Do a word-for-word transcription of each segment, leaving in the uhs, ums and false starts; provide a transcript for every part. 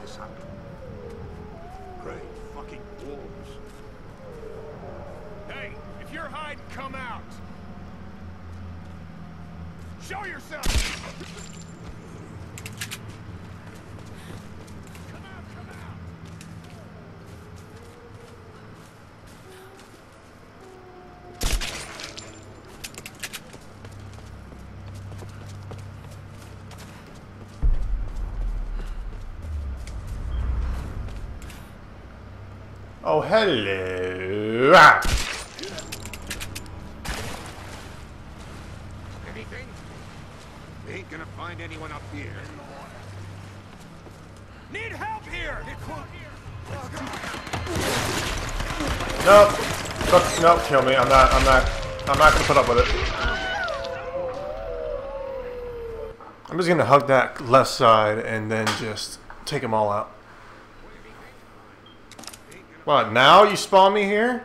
son. Great fucking wolves. Hey, if you're hiding, come out. Show yourself. Come out, come out. Oh, hello. Ah. Anything? We ain't gonna find anyone up here. Need help here. Get close. Nope. Nope. Nope. Kill me. I'm not. I'm not. I'm not gonna put up with it. I'm just gonna hug that left side and then just take them all out. What? Now you spawn me here?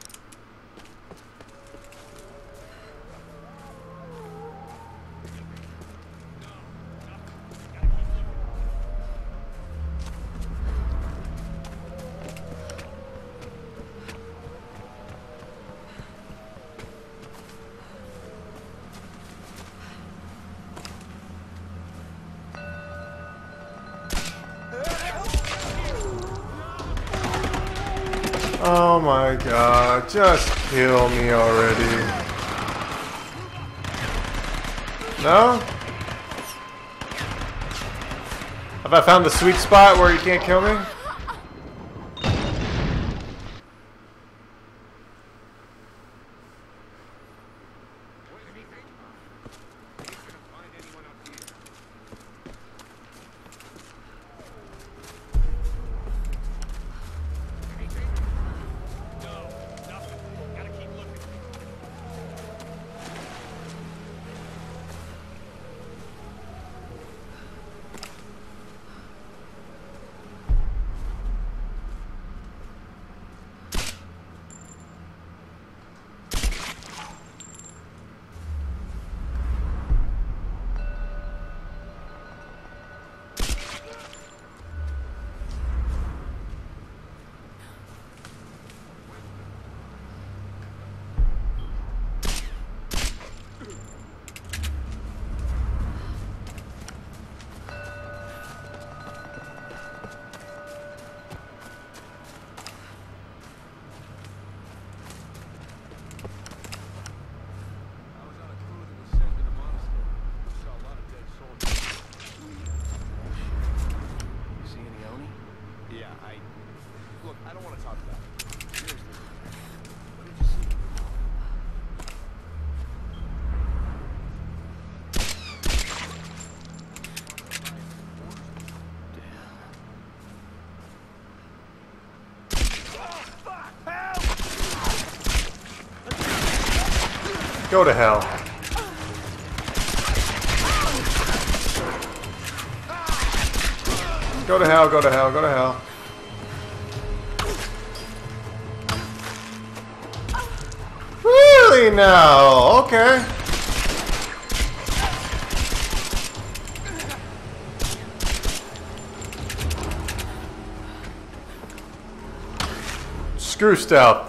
Oh my god, just kill me already. No? Have I found the sweet spot where you can't kill me? Go to hell. Go to hell, go to hell, go to hell. Really now? Okay. Screw stealth.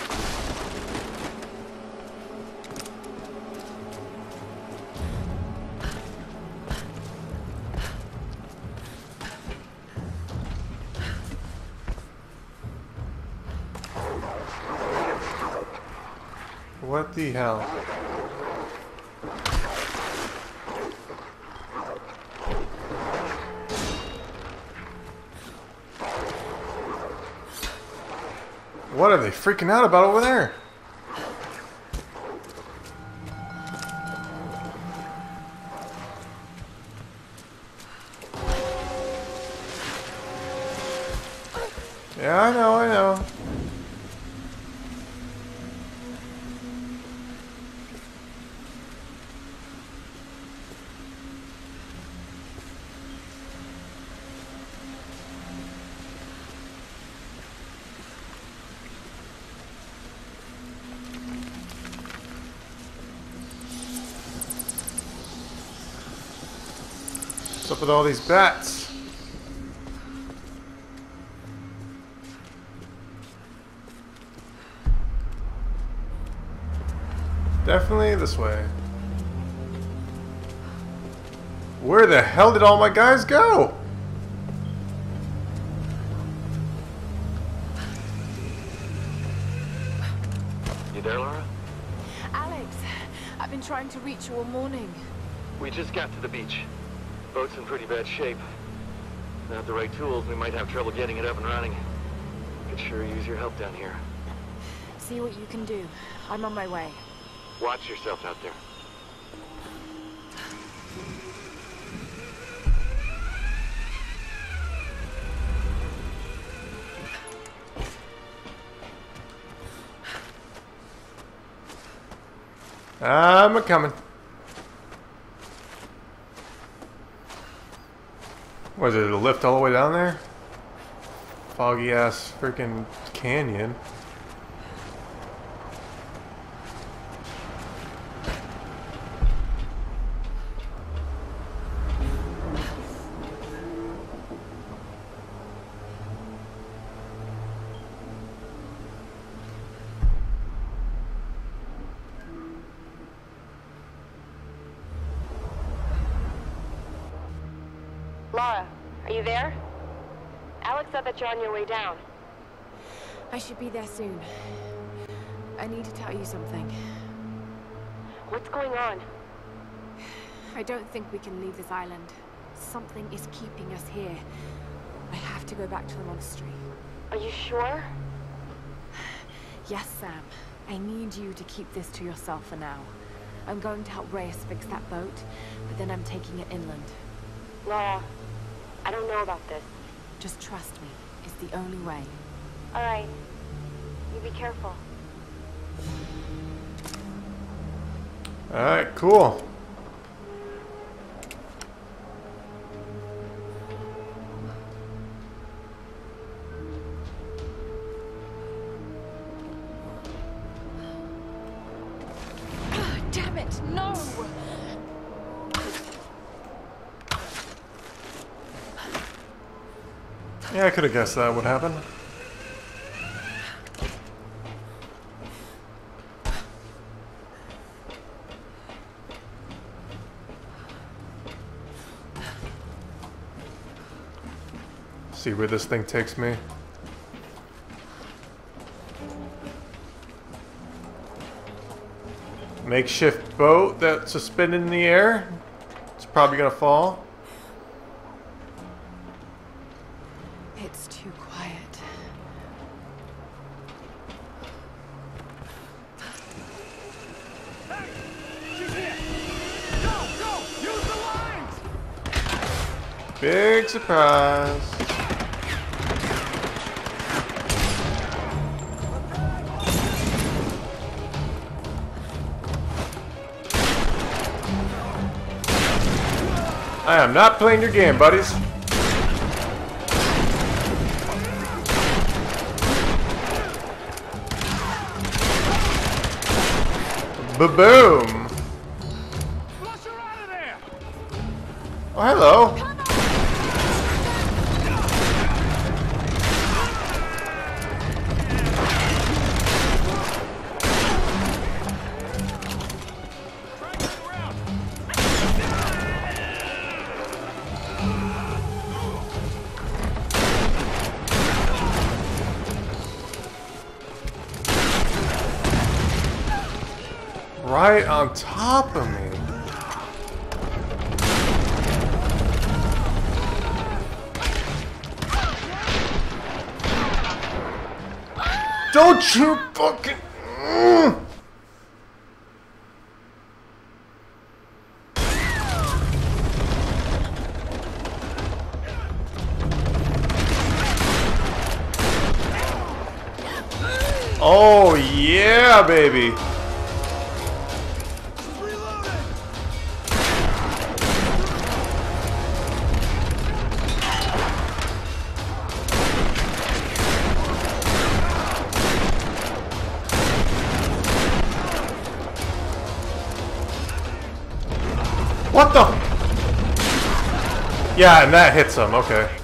What the hell? What are they freaking out about over there? Yeah, I know, I know. What's up with all these bats? definitely this way. Where the hell did all my guys go? You there, Laura? Alex, I've been trying to reach you all morning. We just got to the beach. Boat's in pretty bad shape. Without the right tools, we might have trouble getting it up and running. Could sure use your help down here. See what you can do. I'm on my way. Watch yourself out there. I'm a coming. Was it a lift all the way down there? Foggy ass freaking canyon. Laura, are you there? Alex said that you're on your way down. I should be there soon. I need to tell you something. What's going on? I don't think we can leave this island. Something is keeping us here. I have to go back to the monastery. Are you sure? Yes, Sam. I need you to keep this to yourself for now. I'm going to help Reyes fix that boat, but then I'm taking it inland. Laura, I don't know about this. Just trust me. It's the only way. All right. You be careful. Alright, cool. Damn it, no! Yeah, I could have guessed that would happen. See where this thing takes me. Makeshift boat that's suspended in the air. It's probably gonna fall. It's too quiet. Hey! She's hit! Go! Go! Use the lines! Big surprise. I am not playing your game, buddies. Ba-boom! Flush her out of there! Oh, hello. Right on top of me. Don't you fucking... Mm. Oh yeah, baby. What the? Yeah, and that hits him. Okay.